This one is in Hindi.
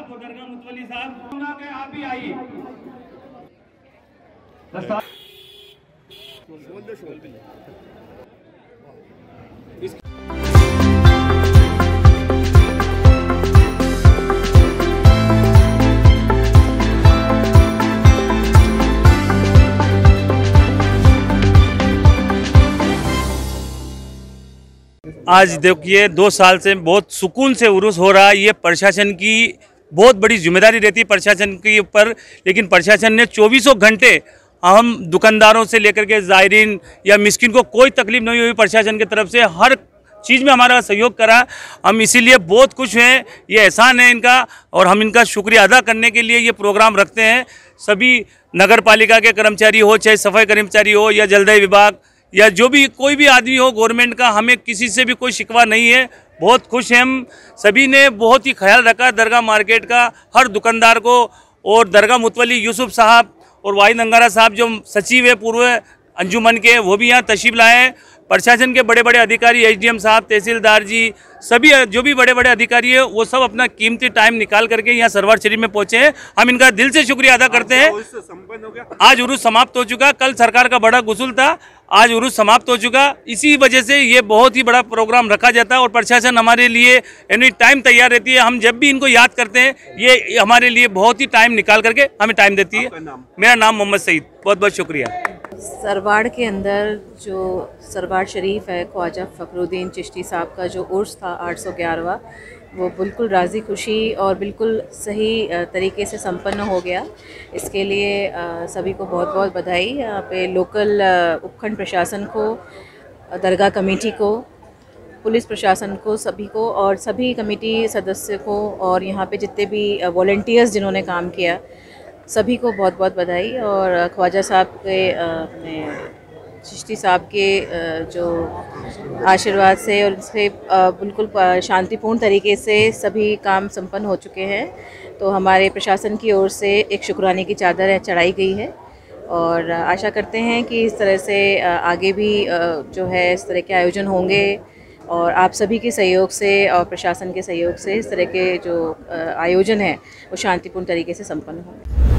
दरगाह मुतवली साहब के आप भी आइए। आज देखिए 2 साल से बहुत सुकून से उर्स हो रहा है। ये प्रशासन की बहुत बड़ी जिम्मेदारी रहती है प्रशासन के ऊपर, लेकिन प्रशासन ने 24 घंटे हम दुकानदारों से लेकर के ज़ायरीन या मिस्किन को कोई तकलीफ नहीं हुई। प्रशासन की तरफ से हर चीज़ में हमारा सहयोग करा। हम इसीलिए बहुत खुश हैं। ये एहसान है इनका और हम इनका शुक्रिया अदा करने के लिए ये प्रोग्राम रखते हैं। सभी नगर पालिका के कर्मचारी हो, चाहे सफाई कर्मचारी हो या जलदाय विभाग या जो भी कोई भी आदमी हो गवर्नमेंट का, हमें किसी से भी कोई शिकवा नहीं है। बहुत खुश हैं हम। सभी ने बहुत ही ख्याल रखा दरगाह मार्केट का, हर दुकानदार को। और दरगाह मुतवली यूसुफ साहब और वाहिद अंगारा साहब जो सचिव है पूर्व अंजुमन के, वो भी यहाँ तशरीफ लाए हैं। प्रशासन के बड़े बड़े अधिकारी, एसडीएम साहब, तहसीलदार जी, सभी जो भी बड़े बड़े अधिकारी है वो सब अपना कीमती टाइम निकाल करके यहाँ सरवार शरीफ में पहुँचे हैं। हम इनका दिल से शुक्रिया अदा करते हैं। आज उर्स समाप्त हो चुका। कल सरकार का बड़ा गुसूल था, आज उर्स समाप्त हो चुका। इसी वजह से ये बहुत ही बड़ा प्रोग्राम रखा जाता है और प्रशासन हमारे लिए एनी टाइम तैयार रहती है। हम जब भी इनको याद करते हैं ये हमारे लिए बहुत ही टाइम निकाल करके हमें टाइम देती है। मेरा नाम मोहम्मद सईद, बहुत बहुत शुक्रिया। सरवाड़ के अंदर जो सरवाड़ शरीफ है, ख्वाजा फ़खरुद्दीन चिश्ती साहब का जो उर्स था 811वां, वो बिल्कुल राज़ी खुशी और बिल्कुल सही तरीके से संपन्न हो गया। इसके लिए सभी को बहुत बहुत बधाई। यहाँ पे लोकल उपखंड प्रशासन को, दरगाह कमेटी को, पुलिस प्रशासन को, सभी को और सभी कमेटी सदस्य को और यहाँ पे जितने भी वॉलंटियर्स जिन्होंने काम किया सभी को बहुत बहुत बधाई। और ख्वाजा साहब के चिश्ती साहब के जो आशीर्वाद से और इससे बिल्कुल शांतिपूर्ण तरीके से सभी काम संपन्न हो चुके हैं। तो हमारे प्रशासन की ओर से एक शुक्राने की चादर चढ़ाई गई है और आशा करते हैं कि इस तरह से आगे भी जो है इस तरह के आयोजन होंगे और आप सभी के सहयोग से और प्रशासन के सहयोग से इस तरह के जो आयोजन है वो शांतिपूर्ण तरीके से संपन्न होंगे।